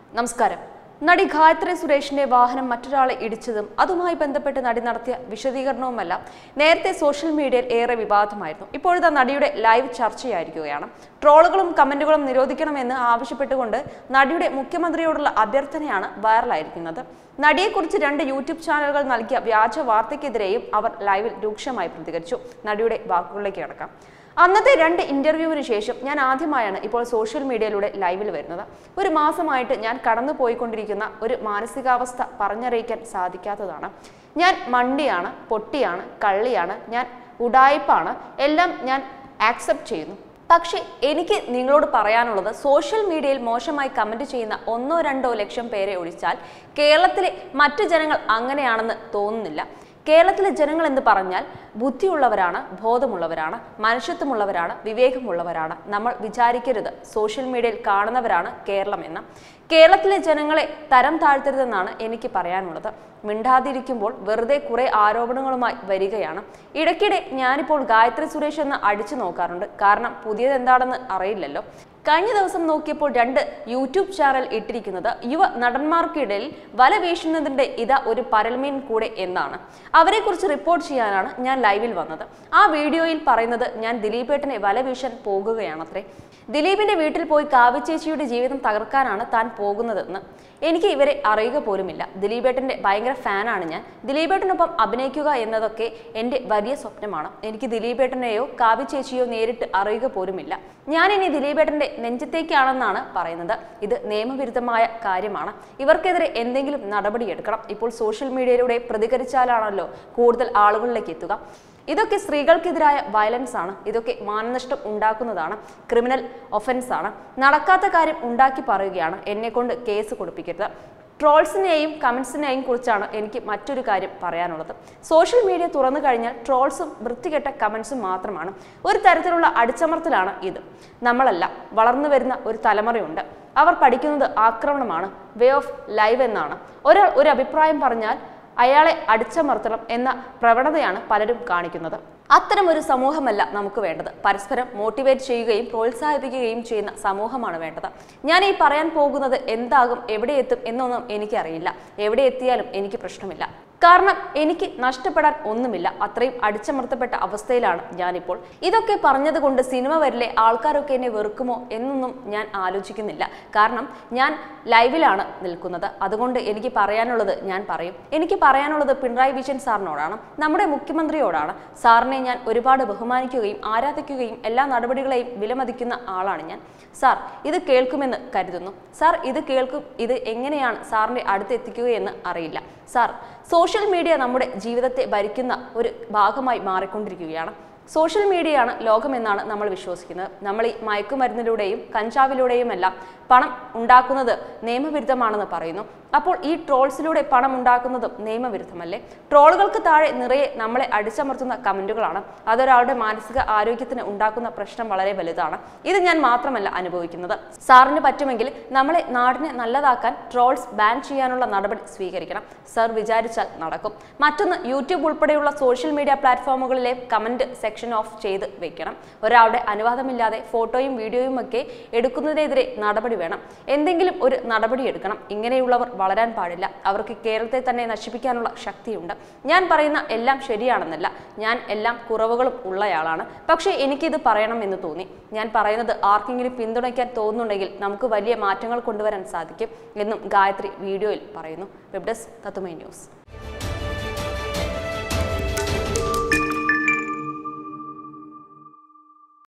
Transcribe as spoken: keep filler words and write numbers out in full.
നമസ്കാരം. നടി ഗായത്രി സുരേഷിന്റെ വാഹനം മറ്റൊരാളെ ഇടിച്ചതും അതുമായി ബന്ധപ്പെട്ട് നടി നടത്തിയ വിശദീകരണവുമല്ല നേരത്തെ സോഷ്യൽ മീഡിയയിൽ ഏറെ വിവാദമായിരുന്നു. ഇപ്പോഴത്തെ നടിയുടെ ലൈവ് ചർച്ചയായിരിക്കുകയാണ്. ട്രോളുകളും കമന്റുകളും നിരോധിക്കണമെന്ന് ആവശ്യപ്പെട്ടുകൊണ്ട് നടിയുടെ മുഖ്യമന്ത്രിയോടുള്ള അഭ്യർത്ഥനയാണ് വൈറലായിരിക്കുന്നത്. നടിയെക്കുറിച്ച് രണ്ട് യൂട്യൂബ് ചാനലുകൾ നൽകിയ വ്യാജ വാർത്തയ്ക്കെതിരെയും അവർ ലൈവിൽ രൂക്ഷമായി പ്രതികരിച്ചു. നടിയുടെ വാക്കുകളിലേക്ക് കടക്കാം. അന്നത്തെ രണ്ട് ഇന്റർവ്യൂവിന് ശേഷം ഞാൻ ആദ്യമായാണ് ഇപ്പോൾ സോഷ്യൽ മീഡിയയിലൂടെ ലൈവിൽ വരുന്നത്. ഒരു മാസമായിട്ട് ഞാൻ കടന്നു പോയിക്കൊണ്ടിരിക്കുന്ന ഒരു മാനസികാവസ്ഥ പറഞ്ഞറിയിക്കാൻ സാധിക്കാത്തതാണ്. ഞാൻ മണ്ടിയാണ്, പൊട്ടിയാണ്, കള്ളിയാണ്, ഞാൻ ഉഡായിപ്പാണ്, എല്ലാം ഞാൻ ആക്സെപ്റ്റ് ചെയ്യുന്നു. പക്ഷേ എനിക്ക് നിങ്ങളോട് പറയാനുള്ളത്, സോഷ്യൽ മീഡിയയിൽ മോശമായി കമന്റ് ചെയ്യുന്ന ഒന്നോ രണ്ടോ ലക്ഷം പേരെ ഒഴിച്ചാൽ കേരളത്തിലെ മറ്റു ജനങ്ങൾ അങ്ങനെയാണെന്ന് തോന്നുന്നില്ല. കേരളത്തിലെ ജനങ്ങൾ എന്ന് പറഞ്ഞാൽ ബുദ്ധിയുള്ളവരാണ്, ബോധമുള്ളവരാണ്, മനുഷ്യത്വമുള്ളവരാണ്, വിവേകമുള്ളവരാണ്. നമ്മൾ വിചാരിക്കരുത് സോഷ്യൽ മീഡിയയിൽ കാണുന്നവരാണ് കേരളം എന്ന്. കേരളത്തിലെ ജനങ്ങളെ തരം താഴ്ത്തരുതെന്നാണ് എനിക്ക് പറയാനുള്ളത്. മിണ്ടാതിരിക്കുമ്പോൾ വെറുതെ കുറെ ആരോപണങ്ങളുമായി വരികയാണ്. ഇടയ്ക്കിടെ ഞാനിപ്പോൾ ഗായത്രി സുരേഷ് എന്ന് അടിച്ചു നോക്കാറുണ്ട്. കാരണം പുതിയത് എന്താണെന്ന് അറിയില്ലല്ലോ. കഴിഞ്ഞ ദിവസം നോക്കിയപ്പോൾ രണ്ട് യൂട്യൂബ് ചാനൽ ഇട്ടിരിക്കുന്നത് യുവ നടന്മാർക്കിടയിൽ വല വീശുന്നതിന്റെ ഇതാ ഒരു പരൽമീൻ കൂടെ എന്നാണ്. അവരെ കുറിച്ച് റിപ്പോർട്ട് ചെയ്യാനാണ് ഞാൻ ലൈവിൽ വന്നത്. ആ വീഡിയോയിൽ പറയുന്നത് ഞാൻ ദിലീപേട്ടനെ വല വീശാൻ പോകുകയാണത്രേ. ദിലീപിന്റെ വീട്ടിൽ പോയി കാവ്യചേച്ചിയുടെ ജീവിതം തകർക്കാനാണ് താൻ പോകുന്നതെന്ന്. എനിക്ക് ഇവരെ അറിയുക പോലുമില്ല. ദിലീപേട്ടന്റെ ഭയങ്കര ഫാനാണ് ഞാൻ. ദിലീപേട്ടനൊപ്പം അഭിനയിക്കുക എന്നതൊക്കെ എൻ്റെ വലിയ സ്വപ്നമാണ്. എനിക്ക് ദിലീപേട്ടനെയോ കാവ്യചേച്ചിയോ നേരിട്ട് അറിയുക പോലുമില്ല. ഞാൻ ഇനി ദിലീപേട്ടന്റെ നെഞ്ചത്തേക്കാണെന്നാണ് പറയുന്നത്. ഇത് നിയമവിരുദ്ധമായ കാര്യമാണ്. ഇവർക്കെതിരെ എന്തെങ്കിലും നടപടിയെടുക്കണം. ഇപ്പോൾ സോഷ്യൽ മീഡിയയിലൂടെ പ്രതികരിച്ചാലാണല്ലോ കൂടുതൽ ആളുകളിലേക്ക് എത്തുക. ഇതൊക്കെ സ്ത്രീകൾക്കെതിരായ വയലൻസ് ആണ്. ഇതൊക്കെ മാനനഷ്ടം ഉണ്ടാക്കുന്നതാണ്, ക്രിമിനൽ ഒഫൻസ് ആണ്. നടക്കാത്ത കാര്യം ഉണ്ടാക്കി പറയുകയാണ്. എന്നെ കൊണ്ട് കേസ് കൊടുപ്പിക്കരുത്. ട്രോൾസിനെയും കമന്റ്സിനെയും കുറിച്ചാണ് എനിക്ക് മറ്റൊരു കാര്യം പറയാനുള്ളത്. സോഷ്യൽ മീഡിയ തുറന്നു കഴിഞ്ഞാൽ ട്രോൾസും വൃത്തികെട്ട കമന്റ്സും മാത്രമാണ്. ഒരു തരത്തിലുള്ള അടിച്ചമർത്തലാണ് ഇത്. നമ്മളല്ല, വളർന്നു വരുന്ന ഒരു തലമുറയുണ്ട്. അവർ പഠിക്കുന്നത് ആക്രമണമാണ്, വേ ഓഫ് ലൈവ് എന്നാണ്. ഒരാൾ ഒരു അഭിപ്രായം പറഞ്ഞാൽ അയാളെ അടിച്ചമർത്തണം എന്ന പ്രവണതയാണ് പലരും കാണിക്കുന്നത്. അത്തരം ഒരു സമൂഹമല്ല നമുക്ക് വേണ്ടത്. പരസ്പരം മോട്ടിവേറ്റ് ചെയ്യുകയും പ്രോത്സാഹിപ്പിക്കുകയും ചെയ്യുന്ന സമൂഹമാണ് വേണ്ടത്. ഞാൻ ഈ പറയാൻ പോകുന്നത് എന്താകും, എവിടെ എത്തും എന്നൊന്നും എനിക്കറിയില്ല. എവിടെ എത്തിയാലും എനിക്ക് പ്രശ്നമില്ല. കാരണം എനിക്ക് നഷ്ടപ്പെടാൻ ഒന്നുമില്ല. അത്രയും അടിച്ചമർത്തപ്പെട്ട അവസ്ഥയിലാണ് ഞാനിപ്പോൾ. ഇതൊക്കെ പറഞ്ഞത് കൊണ്ട് സിനിമ വരിലെ ആൾക്കാരൊക്കെ എന്നെ വെറുക്കുമോ എന്നൊന്നും ഞാൻ ആലോചിക്കുന്നില്ല. കാരണം ഞാൻ ലൈവിലാണ് നിൽക്കുന്നത്. അതുകൊണ്ട് എനിക്ക് പറയാനുള്ളത് ഞാൻ പറയും. എനിക്ക് പറയാനുള്ളത് പിണറായി വിജയൻ സാറിനോടാണ്, നമ്മുടെ മുഖ്യമന്ത്രിയോടാണ്. സാറിനെ ഞാൻ ഒരുപാട് ബഹുമാനിക്കുകയും ആരാധിക്കുകയും എല്ലാ നടപടികളെയും വിലമതിക്കുന്ന ആളാണ് ഞാൻ. സാർ ഇത് കേൾക്കുമെന്ന് കരുതുന്നു. സാർ ഇത് കേൾക്കും. ഇത് എങ്ങനെയാണ് സാറിന്റെ അടുത്ത് എത്തിക്കുകയെന്ന് അറിയില്ല. സാർ, സോഷ്യൽ മീഡിയ നമ്മുടെ ജീവിതത്തെ ഭരിക്കുന്ന ഒരു ഭാഗമായി മാറിക്കൊണ്ടിരിക്കുകയാണ്. സോഷ്യൽ മീഡിയയാണ് ലോകമെന്നാണ് നമ്മൾ വിശ്വസിക്കുന്നത്. നമ്മൾ ഈ മയക്കുമരുന്നിലൂടെയും കഞ്ചാവിലൂടെയും എല്ലാം പണം ഉണ്ടാക്കുന്നത് നിയമവിരുദ്ധമാണെന്ന് പറയുന്നു. അപ്പോൾ ഈ ട്രോൾസിലൂടെ പണം ഉണ്ടാക്കുന്നതും നിയമവിരുദ്ധമല്ലേ? ട്രോളുകൾക്ക് താഴെ നിറയെ നമ്മളെ അടിച്ചമർത്തുന്ന കമന്റുകളാണ്. അതൊരാളുടെ മാനസിക ആരോഗ്യത്തിന് ഉണ്ടാക്കുന്ന പ്രശ്നം വളരെ വലുതാണ്. ഇത് ഞാൻ മാത്രമല്ല അനുഭവിക്കുന്നത്. സാറിന് പറ്റുമെങ്കിൽ നമ്മളെ നാടിനെ നല്ലതാക്കാൻ ട്രോൾസ് ബാൻ ചെയ്യാനുള്ള നടപടി സ്വീകരിക്കണം. സാർ വിചാരിച്ചാൽ നടക്കും. മറ്റൊന്ന്, യൂട്യൂബ് ഉൾപ്പെടെയുള്ള സോഷ്യൽ മീഡിയ പ്ലാറ്റ്ഫോമുകളിലെ കമന്റ് സെക്ഷൻ ഓഫ് ചെയ്ത് വെക്കണം. ഒരാളുടെ അനുവാദമില്ലാതെ ഫോട്ടോയും വീഡിയോയും ഒക്കെ എടുക്കുന്നതിനെതിരെ നടപടി വേണം. എന്തെങ്കിലും ഒരു നടപടി എടുക്കണം. ഇങ്ങനെയുള്ളവർ വളരാൻ പാടില്ല. അവർക്ക് കേരളത്തെ തന്നെ നശിപ്പിക്കാനുള്ള ശക്തിയുണ്ട്. ഞാൻ പറയുന്ന എല്ലാം ശരിയാണെന്നല്ല, ഞാൻ എല്ലാം കുറവുകളും ഉള്ളയാളാണ്. പക്ഷേ എനിക്കിത് പറയണം എന്ന് തോന്നി. ഞാൻ പറയുന്നത് ആർക്കെങ്കിലും പിന്തുണയ്ക്കാൻ തോന്നുന്നുണ്ടെങ്കിൽ നമുക്ക് വലിയ മാറ്റങ്ങൾ കൊണ്ടുവരാൻ സാധിക്കും എന്നും ഗായത്രി വീഡിയോയിൽ പറയുന്നു. വെബ് ഡെസ്ക് തത്തുമൈ ന്യൂസ്.